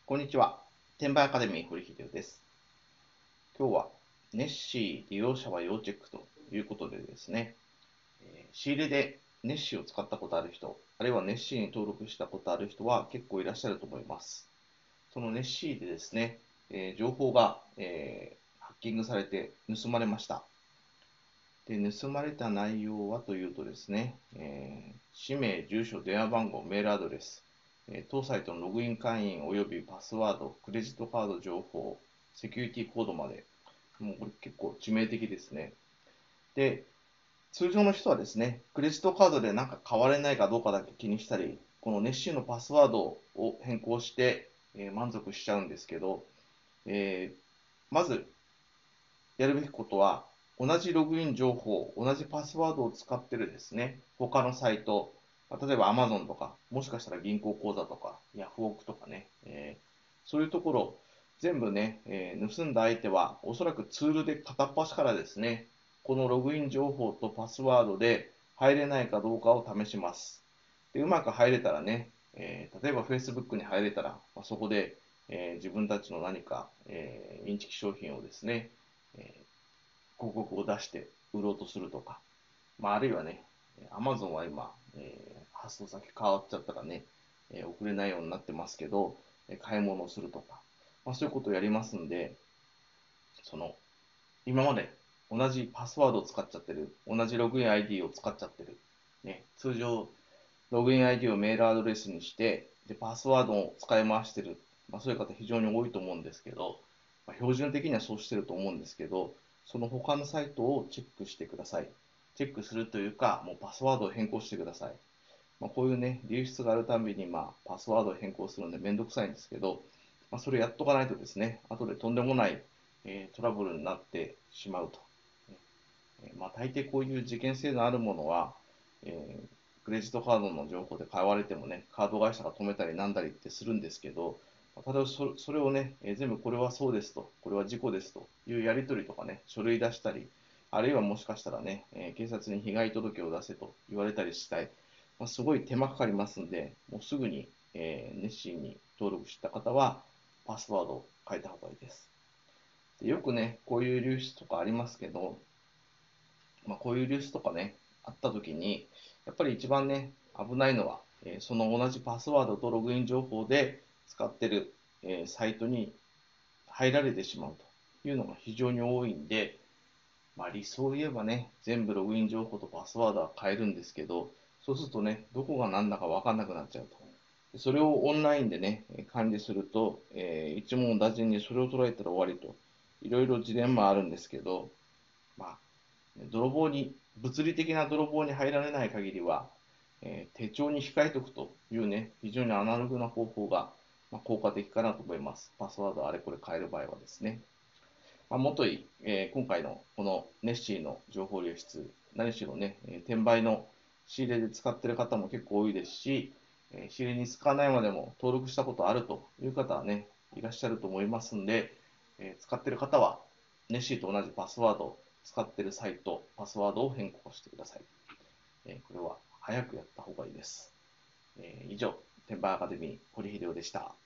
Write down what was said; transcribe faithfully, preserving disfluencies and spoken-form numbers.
こんにちは。転売アカデミー堀秀夫です。今日はネッシー利用者は要チェックということでですね、えー仕入れでネッシーを使ったことある人、あるいはネッシーに登録したことある人は結構いらっしゃると思います。そのネッシーでですね、えー情報が、えーハッキングされて盗まれました。で、盗まれた内容はというとですね、えー氏名、住所、電話番号、メールアドレス、えー当サイトのログイン会員及びパスワード、クレジットカード情報、セキュリティコードまで、もうこれ結構致命的ですね。で、通常の人はですね、クレジットカードで何か買われないかどうかだけ気にしたり、このネッシーのパスワードを変更して、えー満足しちゃうんですけど、えーまずやるべきことは、同じログイン情報、同じパスワードを使ってるですね、他のサイト、例えば Amazon とか、もしかしたら銀行口座とか、ヤフオクとかね、えーそういうところ、全部ね、えー盗んだ相手は、おそらくツールで片っ端からですね、このログイン情報とパスワードで入れないかどうかを試します。でうまく入れたらね、えー例えば Facebook に入れたら、まあ、そこで、えー自分たちの何か、えーインチキ商品をですね、えー広告を出して売ろうとするとか、まあ、あるいはね、アマゾンは今、えー発送先変わっちゃったらね、えー送れないようになってますけど、えー買い物をするとか、まあ、そういうことをやりますんで、その、今まで同じパスワードを使っちゃってる、同じログイン アイディー を使っちゃってる、ね、通常、ログイン アイディー をメールアドレスにして、で、パスワードを使い回してる、まあ、そういう方非常に多いと思うんですけど、まあ、標準的にはそうしてると思うんですけど、その他のサイトをチェックしてください。チェックするというか、もうパスワードを変更してください。まあ、こういうね、流出があるたびに、まあ、パスワードを変更するのでめんどくさいんですけど、まあ、それやっとかないとですね、後でとんでもない、えートラブルになってしまうと。えーまあ、大抵こういう事件性のあるものは、えークレジットカードの情報で買われてもね、カード会社が止めたりなんだりってするんですけど、ただそそれをね、えー全部これはそうですと、これは事故ですというやり取りとかね、書類出したり、あるいはもしかしたらね、えー警察に被害届を出せと言われたりしたい、まあ、すごい手間かかりますんで、もうすぐに、えー熱心に登録した方は、パスワードを変えた方がいいです。でよくね、こういう流出とかありますけど、まあ、こういう流出とかね、あった時に、やっぱり一番ね、危ないのは、えーその同じパスワードとログイン情報で使ってる、えーサイトに入られてしまうというのが非常に多いんで、まあ、理想を言えばね、全部ログイン情報とパスワードは変えるんですけど、そうするとね、どこが何だか分かんなくなっちゃうと。それをオンラインでね、管理すると、えー一網打尽にそれを捉えたら終わりと、いろいろジレンマあるんですけど、まあ、泥棒に、物理的な泥棒に入られない限りは、えー手帳に控えておくというね、非常にアナログな方法が、まあ、効果的かなと思います。パスワードあれこれ変える場合はですね。まあ、もとい、えー今回のこのネッシーの情報流出、何しろね、えー転売の仕入れで使っている方も結構多いですし、えー仕入れに使わないまでも登録したことあるという方はね、いらっしゃると思いますんで、えー使っている方はネッシーと同じパスワードを使っているサイト、パスワードを変更してください。えーこれは早くやった方がいいです。えー以上、転売アカデミー、堀秀夫でした。